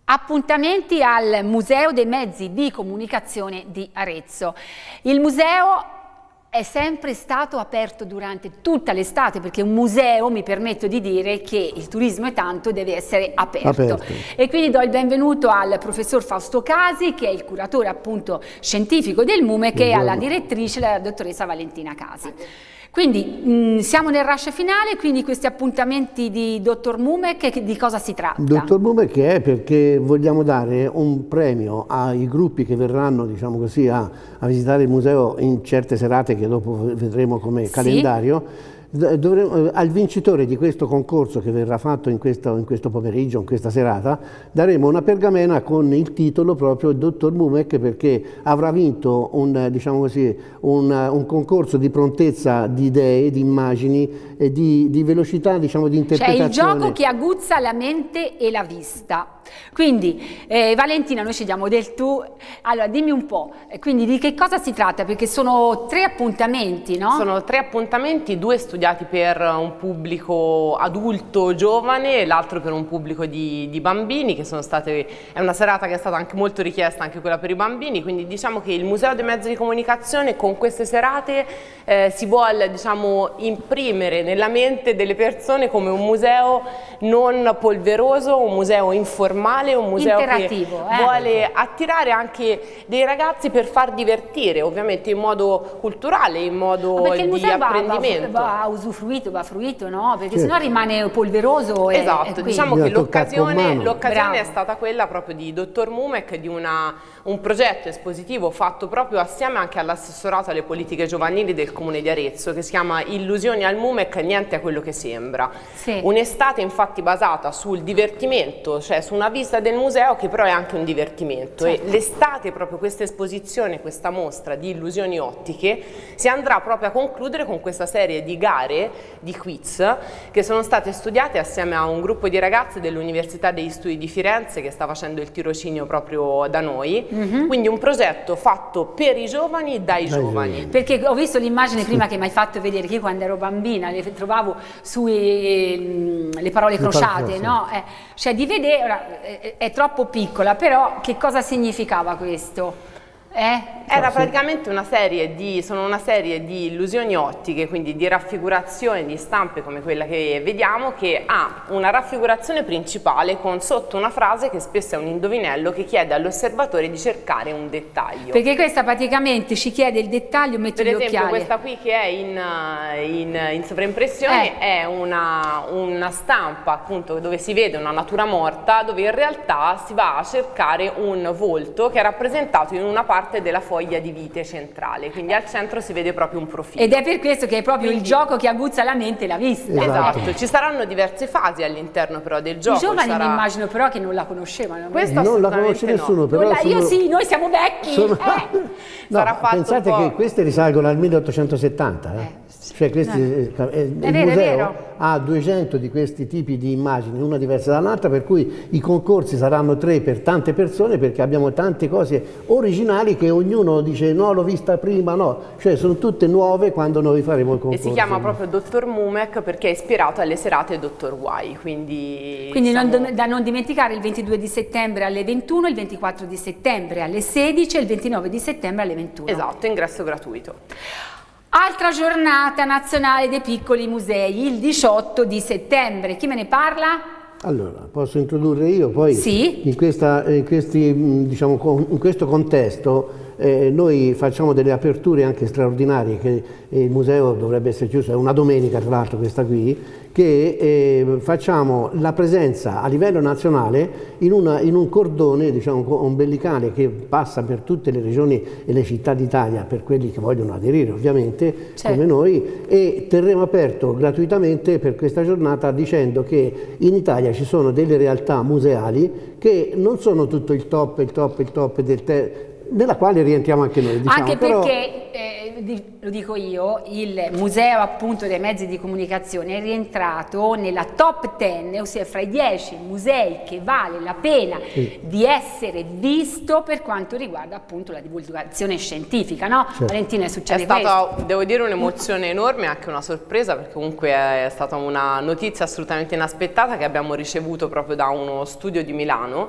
Appuntamenti al Museo dei Mezzi di Comunicazione di Arezzo. Il museo è sempre stato aperto durante tutta l'estate, perché un museo, mi permetto di dire che il turismo è tanto, deve essere aperto. E quindi do il benvenuto al professor Fausto Casi, che è il curatore appunto scientifico del MUMEC, e alla direttrice, la dottoressa Valentina Casi. Quindi siamo nel rush finale, quindi questi appuntamenti di Dottor MUMEC, di cosa si tratta? Dottor MUMEC è perché vogliamo dare un premio ai gruppi che verranno, diciamo così, a visitare il museo in certe serate che dopo vedremo come calendario. Al vincitore di questo concorso che verrà fatto in questo pomeriggio, in questa serata, daremo una pergamena con il titolo proprio Dottor MUMEC, perché avrà vinto diciamo così, un concorso di prontezza di idee, di immagini e di velocità, diciamo, di interpretazione. Cioè il gioco che aguzza la mente e la vista. Quindi Valentina, noi ci diamo del tu. Allora dimmi un po', quindi di che cosa si tratta? Perché sono 3 appuntamenti, no? Sono 3 appuntamenti, 2 studiati per un pubblico adulto giovane e l'altro per un pubblico di bambini, che sono state, è una serata che è stata anche molto richiesta, anche quella per i bambini. Quindi diciamo che il Museo dei Mezzi di Comunicazione con queste serate si vuole, diciamo, imprimere nella mente delle persone come un museo non polveroso, un museo informale, un museo che vuole attirare anche dei ragazzi per far divertire, ovviamente in modo culturale, in modo di apprendimento. Va usufruito, va fruito, no? Perché sennò rimane polveroso. Esatto, diciamo che l'occasione è stata quella proprio di Dottor MUMEC, di un progetto espositivo fatto proprio assieme anche all'assessorato alle politiche giovanili del Comune di Arezzo, che si chiama Illusioni al MUMEC, niente è quello che sembra. Un'estate infatti basata sul divertimento, cioè su una visita del museo che però è anche un divertimento. E l'estate, proprio questa esposizione, questa mostra di illusioni ottiche, si andrà proprio a concludere con questa serie di gare, di quiz, che sono state studiate assieme a un gruppo di ragazze dell'Università degli Studi di Firenze che sta facendo il tirocinio proprio da noi. Quindi un progetto fatto per i giovani, dai giovani. Perché ho visto l'immagine prima che mi hai fatto vedere, che io quando ero bambina le trovavo le parole crociate, no? Cioè di vedere, è troppo piccola, però che cosa significava questo? Era praticamente una serie di illusioni ottiche, quindi di raffigurazioni, di stampe come quella che vediamo, che ha una raffigurazione principale con sotto una frase che spesso è un indovinello che chiede all'osservatore di cercare un dettaglio. Perché questa praticamente ci chiede il dettaglio, metto gli occhiali. Per esempio questa qui che è in sovraimpressione è una stampa appunto dove si vede una natura morta, dove in realtà si va a cercare un volto che è rappresentato in una parte della foglia di vite centrale, quindi al centro si vede proprio un profilo. Ed è per questo che è proprio il gioco che aguzza la mente e la vista. Esatto, ci saranno diverse fasi all'interno però del gioco. I giovani mi immagino però che non la conoscevano. Questa non la conosce nessuno, però io sì, noi siamo vecchi. Pensate che queste risalgono al 1870, Cioè il museo ha 200 di questi tipi di immagini, una diversa dall'altra, per cui i concorsi saranno 3 per tante persone, perché abbiamo tante cose originali che ognuno dice no, l'ho vista prima, no, cioè sono tutte nuove quando noi faremo il concorso. E si chiama proprio Dottor MUMEC perché è ispirato alle serate Dottor Y, quindi da non dimenticare il 22 di settembre alle 21, il 24 di settembre alle 16 e il 29 di settembre alle 21. Esatto, ingresso gratuito. Altra giornata nazionale dei piccoli musei, il 18 di settembre. Chi me ne parla? Allora, posso introdurre io? Poi in questo contesto noi facciamo delle aperture anche straordinarie, che il museo dovrebbe essere chiuso, è una domenica tra l'altro questa qui, che facciamo la presenza a livello nazionale in un cordone, diciamo, ombelicale che passa per tutte le regioni e le città d'Italia, per quelli che vogliono aderire ovviamente, come noi, e terremo aperto gratuitamente per questa giornata dicendo che in Italia ci sono delle realtà museali che non sono tutto il top nella quale rientriamo anche noi, diciamo. Anche perché, lo dico io, il museo appunto dei mezzi di comunicazione è rientrato nella top 10, ossia fra i 10 musei che vale la pena di essere visto per quanto riguarda appunto la divulgazione scientifica, no? Valentina, succede questo? È stata, devo dire, un'emozione enorme, anche una sorpresa, perché comunque è stata una notizia assolutamente inaspettata che abbiamo ricevuto proprio da uno studio di Milano,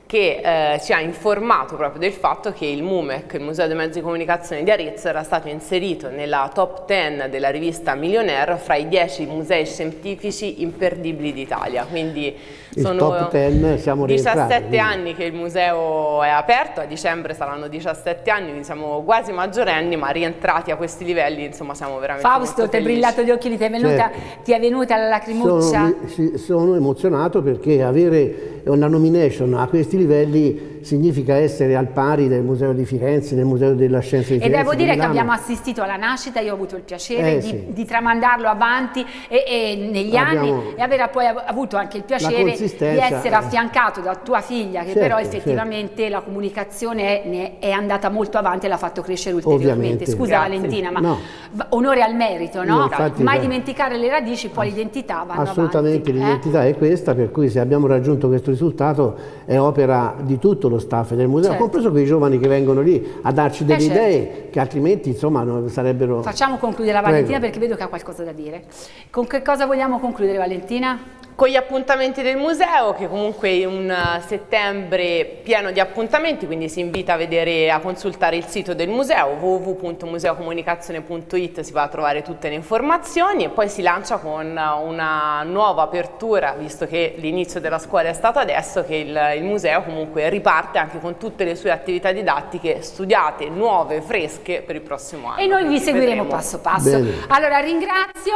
che ci ha informato proprio del fatto che il MUMEC, il Museo dei Mezzi di Comunicazione di Arezzo, era stato inserito nella top 10 della rivista Millionaire fra i 10 musei scientifici imperdibili d'Italia. Quindi sono top 10, siamo 17 anni che il museo è aperto, a dicembre saranno 17 anni, quindi siamo quasi maggiorenni, ma rientrati a questi livelli, insomma, siamo veramente Fausto, ti è brillato gli occhi, ti è venuta la lacrimuccia? Sono emozionato perché avere una nomination a questi livelli significa essere al pari del Museo di Firenze, del Museo della Scienza di Firenze. E devo dire che abbiamo assistito alla nascita, io ho avuto il piacere di tramandarlo avanti negli anni e aver poi avuto anche il piacere di essere affiancato da tua figlia, che però effettivamente la comunicazione è andata molto avanti e l'ha fatto crescere ulteriormente. Scusa Valentina, ma onore al merito, no? Infatti, mai dimenticare le radici, poi l'identità vanno assolutamente, avanti. L'identità è questa, per cui se abbiamo raggiunto questo risultato è opera di tutto lo staff del museo, compreso quei giovani che vengono lì a darci delle idee che altrimenti insomma non sarebbero... Facciamo concludere la Valentina perché vedo che ha qualcosa da dire. Con che cosa vogliamo concludere, Valentina? Con gli appuntamenti del museo, che comunque è un settembre pieno di appuntamenti, quindi si invita a consultare il sito del museo www.museocomunicazione.it, si va a trovare tutte le informazioni e poi si lancia con una nuova apertura, visto che l'inizio della scuola è stato adesso, che il museo comunque riparte anche con tutte le sue attività didattiche studiate, nuove, fresche per il prossimo anno. E noi vi seguiremo passo passo. Bene. Allora ringrazio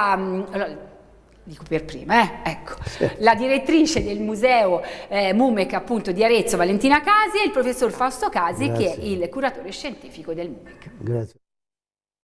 dico per prima, ecco, la direttrice del museo MUMEC appunto di Arezzo, Valentina Casi, e il professor Fausto Casi, che è il curatore scientifico del MUMEC. Grazie.